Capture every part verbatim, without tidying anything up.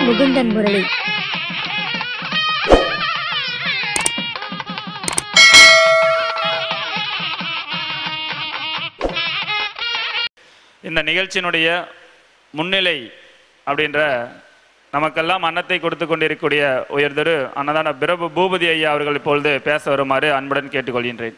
முகுந்தன் முரளி. இந்த நிகழ்ச்சியினுடைய முன்னிலை அப்படின்ற நமக்கெல்லாம் அன்னத்தை கொடுத்து கொண்டிருக்கக்கூடிய உயர்திரு அன்னதான பிரபு பூபதி ஐயா அவர்கள் இப்பொழுது பேச வருமாறு அன்புடன் கேட்டுக்கொள்கின்றேன்.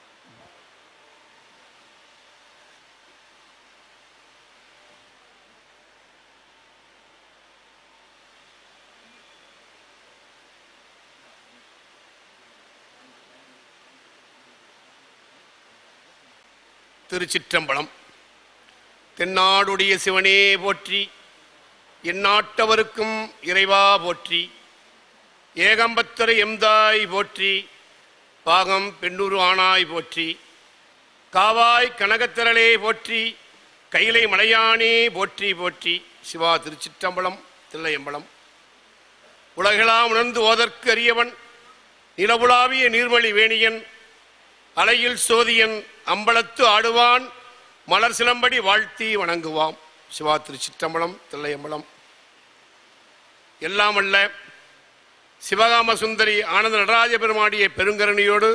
திருச்சிற்றம்பலம். தென்னாடுடைய சிவனே போற்றி, எந்நாட்டவருக்கும் இறைவா போற்றி, ஏகம்பத்தரை எம்தாய் போற்றி, பாகம் பெண்ணூறு ஆனாய் போற்றி, காவாய் கனகத்திரளே போற்றி, கைலை மலையானே போற்றி போற்றி. சிவா திருச்சிற்றம்பலம் தில்லையம்பலம். உலகெல்லாம் உணர்ந்து ஓதற்கு அறியவன், நிலவுலாவிய நீர்மொழி வேணியன், அலையில் சோதியன், அம்பலத்து ஆடுவான், மலர் சிலம்படி வாழ்த்தி வணங்குவாம். சிவா திருச்சிற்றம்பலம் தில்லையம்பலம். எல்லாம் அல்ல சிவகாம சுந்தரி ஆனந்த நடராஜ பெருமாடிய பெருங்கருணையோடு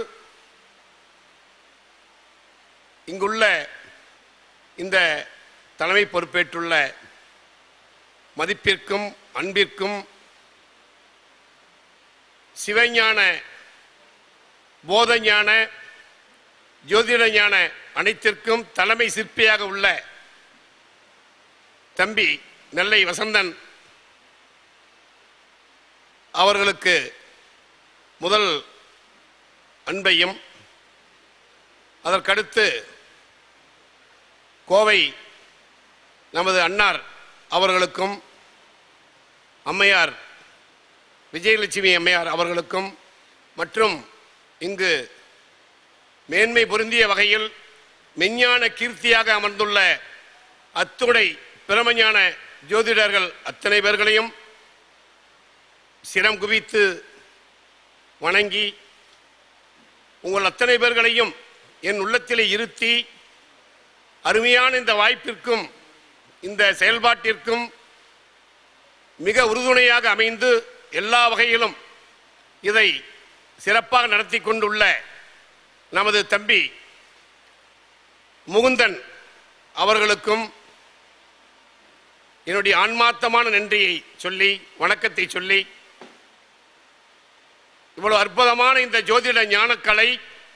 இங்குள்ள இந்த தலைமை பொறுப்பேற்றுள்ள மதிப்பிற்கும் அன்பிற்கும் சிவஞான போதஞான ஜோதிட ஞான அனைத்திற்கும் தலைமை சிற்பியாக உள்ள தம்பி நெல்லை வசந்தன் அவர்களுக்கு முதல் அன்பையும், அதற்கடுத்து கோவை நமது அன்னார் அவர்களுக்கும், அம்மையார் விஜயலட்சுமி அம்மையார் அவர்களுக்கும், மற்றும் இங்கு மேன்மை பொருந்திய வகையில் மெஞ்ஞான கீர்த்தியாக அமர்ந்துள்ள அத்துணை பிரமஞான ஜோதிடர்கள் அத்தனை பேர்களையும் சிரம் குவித்து வணங்கி, உங்கள் அத்தனை பேர்களையும் என் உள்ளத்திலே இருத்தி அருமையான இந்த வாய்ப்பிற்கும் இந்த செயல்பாட்டிற்கும் மிக உறுதுணையாக அமைந்து எல்லா வகையிலும் இதை சிறப்பாக நடத்தி கொண்டுள்ள நமது தம்பி முகுந்தன் அவர்களுக்கும் என்னுடைய ஆன்மார்த்தமான நன்றியை சொல்லி, வணக்கத்தை சொல்லி, இவ்வளவு அற்புதமான இந்த ஜோதிட ஞானக்கலை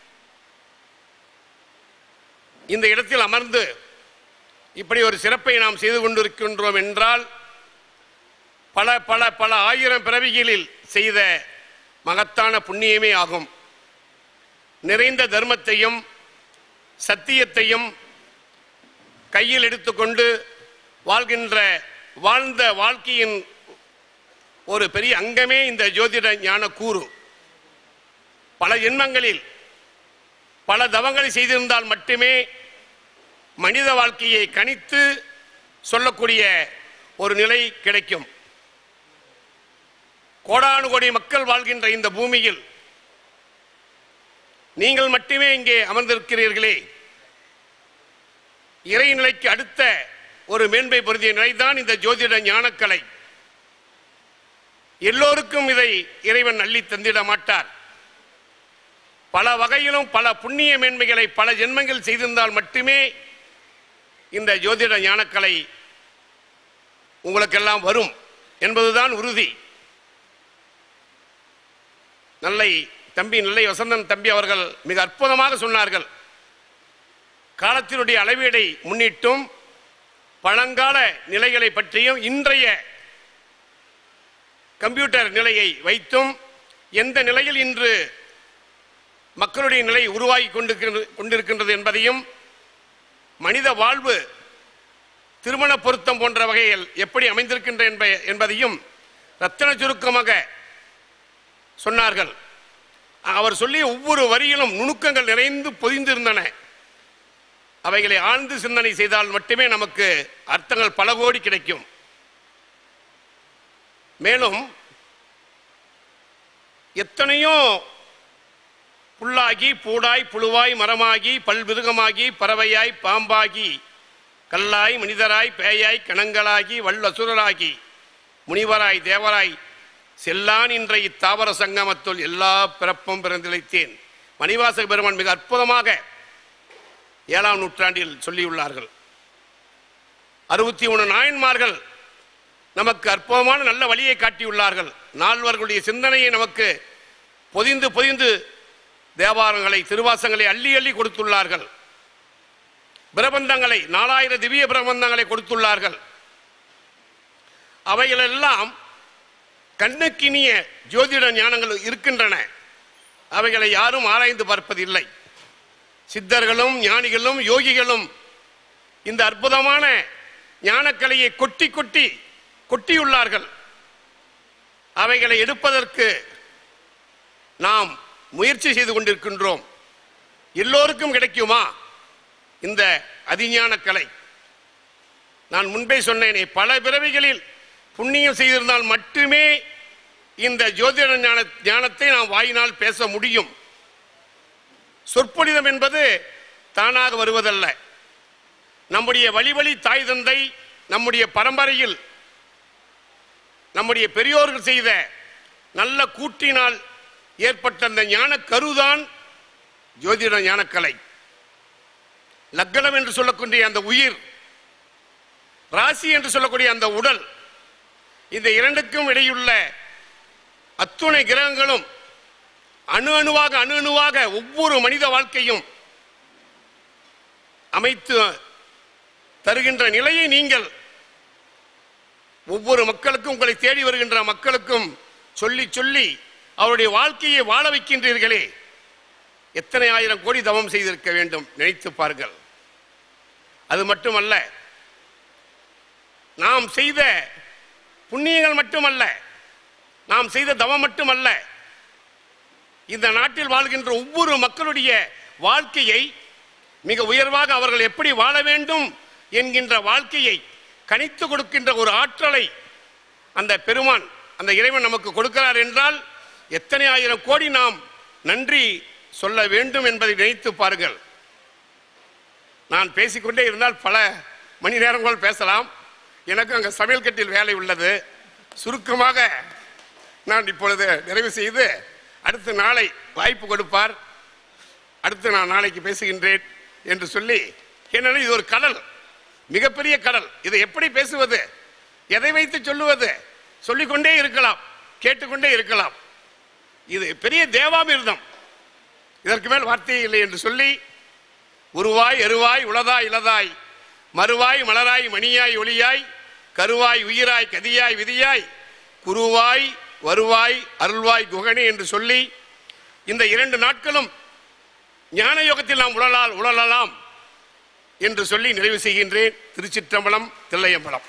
இந்த இடத்தில் அமர்ந்து இப்படி ஒரு சிறப்பை நாம் செய்து கொண்டிருக்கின்றோம் என்றால் பல பல பல ஆயிரம் பிறவிகளில் செய்த மகத்தான புண்ணியமே ஆகும். நிறைந்த தர்மத்தையும் சத்தியத்தையும் கையில் எடுத்துக்கொண்டு வாழ்கின்ற வாழ்ந்த வாழ்க்கையின் ஒரு பெரிய அங்கமே இந்த ஜோதிட ஞான கூறு. பல ஜென்மங்களில் பல தவங்களை செய்திருந்தால் மட்டுமே மனித வாழ்க்கையை கணித்து சொல்லக்கூடிய ஒரு நிலை கிடைக்கும். கோடானு கோடி மக்கள் வாழ்கின்ற இந்த பூமியில் நீங்கள் மட்டுமே இங்கே அமர்ந்திருக்கிறீர்களே, இறைநிலைக்கு அடுத்த ஒரு மேன்மை பொருந்திய நிலைதான் இந்த ஜோதிட ஞானக்கலை. எல்லோருக்கும் இதை இறைவன் அள்ளி தந்திட மாட்டார். பல வகையிலும் பல புண்ணிய மேன்மைகளை பல ஜென்மங்கள் செய்திருந்தால் மட்டுமே இந்த ஜோதிட ஞானக்கலை உங்களுக்கெல்லாம் வரும் என்பதுதான் உறுதி. நல்லை தம்பி நெல்லை வசந்தன் தம்பி அவர்கள் மிக அற்புதமாக சொன்னார்கள். காலத்தினுடைய அளவீடை முன்னிட்டும் பழங்கால நிலைகளை பற்றியும் இன்றைய கம்ப்யூட்டர் நிலையை வைத்தும் எந்த நிலையில் இன்று மக்களுடைய நிலை உருவாகி கொண்டிருக்கின்றது என்பதையும், மனித வாழ்வு திருமண பொருத்தம் போன்ற வகையில் எப்படி அமைந்திருக்கின்ற என்பதையும் ரத்தன சுருக்கமாக சொன்னார்கள். அவர் சொல்லிய ஒவ்வொரு வரியிலும் நுணுக்கங்கள் நிறைந்து பொதிந்திருந்தன. அவைகளை ஆழ்ந்து சிந்தனை செய்தால் மட்டுமே நமக்கு அர்த்தங்கள் பல கோடி கிடைக்கும். மேலும் எத்தனையோ புல்லாகி பூடாய் புழுவாய் மரமாகி பல்விருகமாகி பறவையாய் பாம்பாகி கல்லாய் மனிதராய் பேயாய் கணங்களாகி வல்லசுரராகி முனிவராய் தேவராய் செல்லான் இன்ற இத்தாவர சங்கமத்துள் எல்லா பிறப்பும் பிறந்திழைத்தேன். மணிவாசக பெருமான் மிக அற்புதமாக ஏழாம் நூற்றாண்டில் சொல்லியுள்ளார்கள். அறுபத்தி மூணு நாயன்மார்கள் நமக்கு அற்புதமான நல்ல வழியை காட்டியுள்ளார்கள். நால்வர்களுடைய சிந்தனையை நமக்கு பொதிந்து பொதிந்து தேவாரங்களை திருவாசங்களை அள்ளி அள்ளி கொடுத்துள்ளார்கள். பிரபந்தங்களை நாலாயிரம் திவ்ய பிரபந்தங்களை கொடுத்துள்ளார்கள். அவைகளெல்லாம் கண்ணுக்கினிய ஜோதிட ஞானங்கள் இருக்கின்றன. அவைகளை யாரும் ஆராய்ந்து பார்ப்பதில்லை. சித்தர்களும் ஞானிகளும் யோகிகளும் இந்த அற்புதமான ஞானக்கலையை கொட்டி கொட்டி கொட்டியுள்ளார்கள். அவைகளை எடுப்பதற்கு நாம் முயற்சி செய்து கொண்டிருக்கின்றோம். எல்லோருக்கும் கிடைக்குமா இந்த அதிஞான கலை? நான் முன்பே சொன்னேனே, பல பிறவிகளில் புண்ணியம் செய்திருந்தால் மட்டுமே இந்த ஜோதிட ஞான ஞானத்தை நாம் வாயினால் பேச முடியும். சொற்பொழிதம் என்பது தானாக வருவதல்ல. நம்முடைய வழி வழி தாய் தந்தை, நம்முடைய பரம்பரையில் நம்முடைய பெரியோர்கள் செய்த நல்ல கூட்டினால் ஏற்பட்ட அந்த ஞான கருதான் ஜோதிட ஞானக்கலை. லக்னம் என்று சொல்லக்கூடிய அந்த உயிர், ராசி என்று சொல்லக்கூடிய அந்த உடல், இந்த இரண்டுக்கும் இடையுள்ள அத்துணை கிரகங்களும் அணு அணுவாக அணு அணுவாக ஒவ்வொரு மனித வாழ்க்கையும் அமைத்து தருகின்ற நிலையை நீங்கள் ஒவ்வொரு மக்களுக்கும், உங்களை தேடி வருகின்ற மக்களுக்கும் சொல்லி சொல்லி அவருடைய வாழ்க்கையை வாழ வைக்கின்றீர்களே, எத்தனை ஆயிரம் கோடி தவம் செய்திருக்க வேண்டும் நினைத்து பாருங்கள். அது மட்டுமல்ல, நாம் செய்த புண்ணியங்கள் மட்டுமல்ல, நாம் செய்த தவம் மட்டுமல்ல, இந்த நாட்டில் வாழ்கின்ற ஒவ்வொரு மக்களுடைய வாழ்க்கையை மிக உயர்வாக அவர்கள் எப்படி வாழ வேண்டும் என்கின்ற வாழ்க்கையை கணித்து கொடுக்கின்ற ஒரு ஆற்றலை அந்த பெருமான், அந்த இறைவன் நமக்கு கொடுக்கிறார் என்றால் எத்தனை ஆயிரம் கோடி நாம் நன்றி சொல்ல வேண்டும் என்பதை நினைத்து பாருங்கள். நான் பேசிக்கொண்டே இருந்தால் பல மணி நேரங்கள் பேசலாம். எனக்கு அங்கே சமையல் கட்டில் வேலை உள்ளது. சுருக்கமாக நான் இப்பொழுது நிறைவு செய்து அடுத்து நாளை வாய்ப்பு கொடுப்பார், அடுத்து நான் நாளைக்கு பேசுகின்றேன் என்று சொல்லி, ஏனென்றால் இது ஒரு கடல், மிகப்பெரிய கடல். இதை எப்படி பேசுவது, எதை வைத்து சொல்லுவது? சொல்லிக்கொண்டே இருக்கலாம், கேட்டுக்கொண்டே இருக்கலாம். இது பெரிய தேவாமிர்தம், இதற்கு மேல் வார்த்தையே இல்லை என்று சொல்லி, உருவாய் எருவாய் உளதாய் இளதாய் மறுவாய் மலராய் மணியாய் ஒளியாய் கருவாய் உயிராய் கதியாய் விதியாய் குருவாய் வருவாய் அருள்வாய் குகனே என்று சொல்லி, இந்த இரண்டு நாட்களும் ஞான யோகத்தில் நாம் உழலால் உழலலாம் என்று சொல்லி நிறைவு செய்கின்றேன். திருச்சிற்றம்பலம், தில்லையம்பலம்.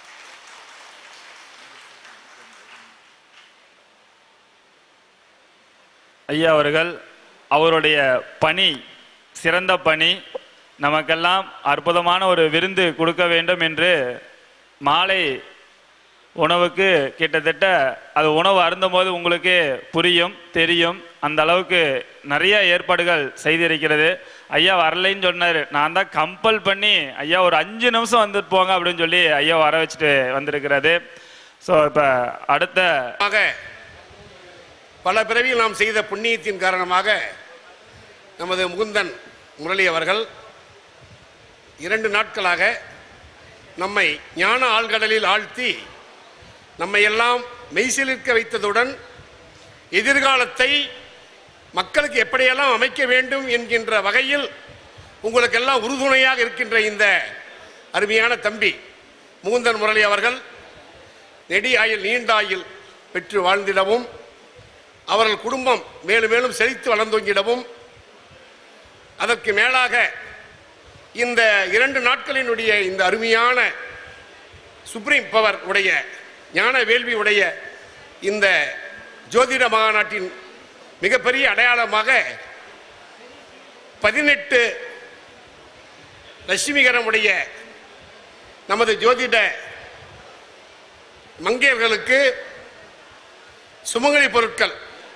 ஐயா அவர்கள் அவருடைய பணி, சிறந்த பணி, நமக்கெல்லாம் அற்புதமான ஒரு விருந்து கொடுக்க வேண்டும் என்று மாலை உணவுக்கு கிட்டத்தட்ட அது உணவு அருந்தும்போது உங்களுக்கு புரியும், தெரியும். அந்த அளவுக்கு நிறைய ஏற்பாடுகள் செய்திருக்கிறது. ஐயா வரலைன்னு சொன்னார், நான் தான் கம்பல் பண்ணி ஐயா ஒரு அஞ்சு நிமிஷம் வந்துட்டு போங்க அப்படின்னு சொல்லி ஐயா வர வச்சுட்டு வந்திருக்கிறது. ஸோ இப்போ அடுத்த பல பிறவியில் நாம் செய்த புண்ணியத்தின் காரணமாக நமது முகுந்தன் முரளி அவர்கள் இரண்டு நாட்களாக நம்மை ஞான ஆழ்கடலில் ஆழ்த்தி நம்மை எல்லாம் மெய்சிலிருக்க வைத்ததுடன் எதிர்காலத்தை மக்களுக்கு எப்படியெல்லாம் அமைக்க வேண்டும் என்கின்ற வகையில் உங்களுக்கெல்லாம் உறுதுணையாக இருக்கின்ற இந்த அருமையான தம்பி முகுந்தன் முரளி அவர்கள் நெடி ஆயில் நீண்ட ஆயில் பெற்று வாழ்ந்திடவும், அவர்கள் குடும்பம் மேலும் மேலும் செழித்து வளர்ந்தோங்கிடவும், அதற்கு மேலாக இந்த இரண்டு நாட்களினுடைய இந்த அருமையான சுப்ரீம் பவர் உடைய ஞான வேள்வி உடைய இந்த ஜோதிட மகாநாட்டின் மிகப்பெரிய அடையாளமாக பதினெட்டு லட்சுமிகரமுடைய நமது ஜோதிட மங்கையர்களுக்கு சுமங்கலி பொருட்கள்,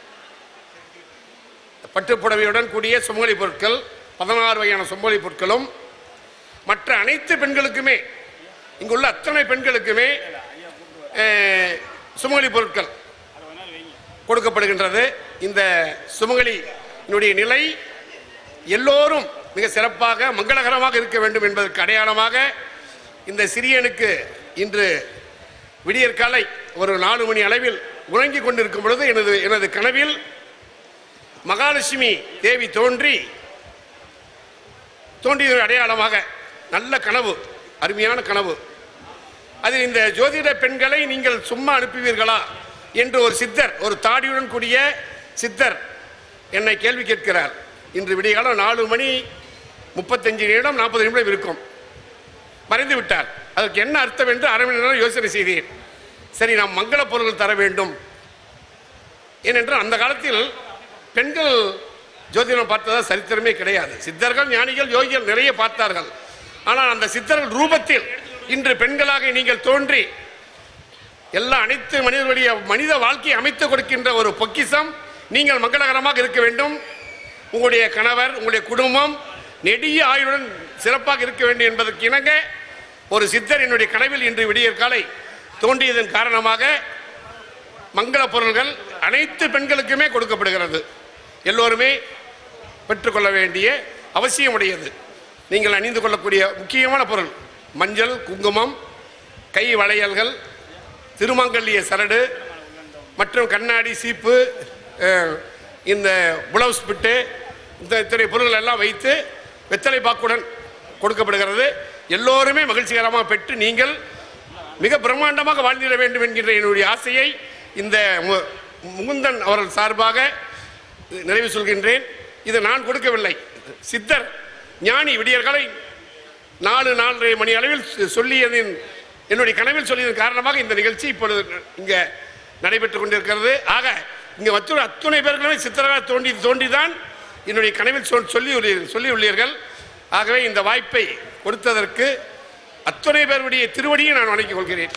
பட்டுப்புடவையுடன் கூடிய சுமங்கலி பொருட்கள், பதினாறு வகையான சுமங்கலி பொருட்களும் மற்ற அனைத்து பெண்களுக்குமே, இங்குள்ள அத்தனை பெண்களுக்குமே அஹ், சுமங்கலி பொருட்கள் கொடுக்கப்படுகின்றது. இந்த சுமங்கலியினுடைய நிலை எல்லோரும் மிக சிறப்பாக மங்களகரமாக இருக்க வேண்டும் என்பதற்கு அடையாளமாக இந்த சிறியனுக்கு இன்று விடியற்காலை ஒரு நாலு மணி அளவில் உறங்கிக் கொண்டிருக்கும் பொழுது எனது எனது கனவில் மகாலட்சுமி தேவி தோன்றி தோன்றிய அடையாளமாக நல்ல கனவு, அருமையான கனவு. அதில் இந்த ஜோதிட பெண்களை நீங்கள் சும்மா அனுப்புவீர்களா என்று ஒரு சித்தர், ஒரு தாடியுடன் கூடிய சித்தர் என்னை கேள்வி கேட்கிறார். இன்று விடியகாலம் நாலு மணி முப்பத்தஞ்சு நிமிடம் நாற்பது நிமிடம் இருக்கும். மறைந்து விட்டார். அதற்கு என்ன அர்த்தம் என்று அரை மணி நேரம் யோசனை செய்தேன். சரி, நாம் மங்கள பொருள்கள் தர வேண்டும். ஏனென்றால் அந்த காலத்தில் பெண்கள் ஜோதிடம் பார்த்ததா சரித்திரமே கிடையாது. சித்தர்கள், ஞானிகள், யோகிகள் நிறைய பார்த்தார்கள். ஆனால் அந்த சித்தர்கள் ரூபத்தில் இன்று பெண்களாக நீங்கள் தோன்றி எல்லா அனைத்து மனிதர்களுடைய மனித வாழ்க்கையை அமைத்து கொடுக்கின்ற ஒரு பொக்கிஷம். நீங்கள் மங்களகரமாக இருக்க வேண்டும். உங்களுடைய கணவர், உங்களுடைய குடும்பம் நெடிய ஆயுளுடன் சிறப்பாக இருக்க வேண்டும் என்பதற்கு இணங்க ஒரு சித்தர் என்னுடைய கனவில் இன்று விடியற்காலை தோன்றியதன் காரணமாக மங்கள பொருள்கள் அனைத்து பெண்களுக்குமே கொடுக்கப்படுகிறது. எல்லோருமே பெற்றுக்கொள்ள வேண்டிய அவசியமுடையது. நீங்கள் அணிந்து கொள்ளக்கூடிய முக்கியமான பொருள் மஞ்சள், குங்குமம், கை வளையல்கள், திருமாங்கல்ய சரடு மற்றும் கண்ணாடி, சீப்பு, இந்த புலவுஸ் பிட்டு, இந்த இத்தனை பொருள்கள் எல்லாம் வைத்து வெத்தலை பாக்குடன் கொடுக்கப்படுகிறது. எல்லோருமே மகிழ்ச்சிகரமாக பெற்று நீங்கள் மிக பிரம்மாண்டமாக வாழ்ந்திட வேண்டும் என்கின்ற என்னுடைய ஆசையை இந்த முகுந்தன் அவர்கள் சார்பாக நிறைவு சொல்கின்றேன். இது நான் கொடுக்கவில்லை. சித்தர் ஞானி விடியற்காலை நாலு நாலரை மணி அளவில் சொல்லியதின் என்னுடைய கனவில் சொல்லியதன் காரணமாக இந்த நிகழ்ச்சி இப்பொழுது இங்கே நடைபெற்றுக் கொண்டிருக்கிறது. ஆக இங்கே மற்றொரு அத்துணை பேர்களுமே சித்தராக தோன்றி தோன்றிதான் என்னுடைய கனவில் சொல்லி சொல்லி உள்ளீர்கள். ஆகவே இந்த வாய்ப்பை கொடுத்ததற்கு அத்துணை பேருடைய திருவடியை நான் வணங்கிக் கொள்கிறேன்.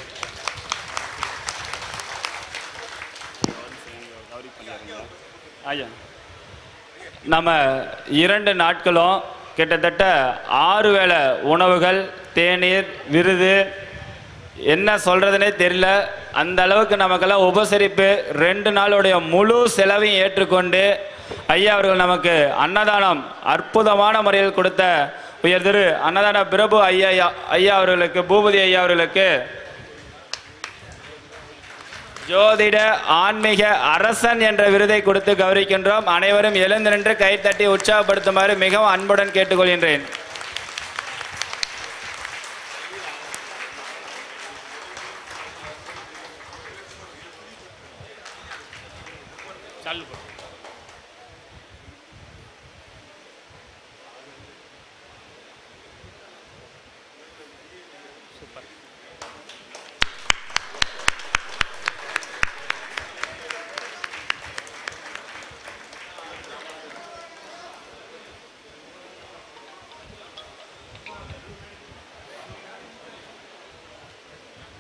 ஐயா, நம்ம இரண்டு நாட்களும் கிட்டத்தட்ட ஆறு வேளை உணவுகள், தேநீர், விருது, என்ன சொல்கிறதுனே தெரியல. அந்த அளவுக்கு நமக்கெல்லாம் உபசரிப்பு, ரெண்டு நாளுடைய முழு செலவையும் ஏற்றுக்கொண்டு ஐயா அவர்கள் நமக்கு அன்னதானம் அற்புதமான முறையில் கொடுத்த உயர் திரு அன்னதான பிரபு ஐயா ஐயா அவர்களுக்கு, பூபதி ஐயா அவர்களுக்கு ஜோதிட ஆன்மீக அரசன் என்ற விருதை கொடுத்து கௌரவிக்கின்றோம். அனைவரும் எழுந்து நின்று கைத்தட்டி உற்சாகப்படுத்துமாறு மிகவும் அன்புடன் கேட்டுக்கொள்கின்றேன். சூப்பர்.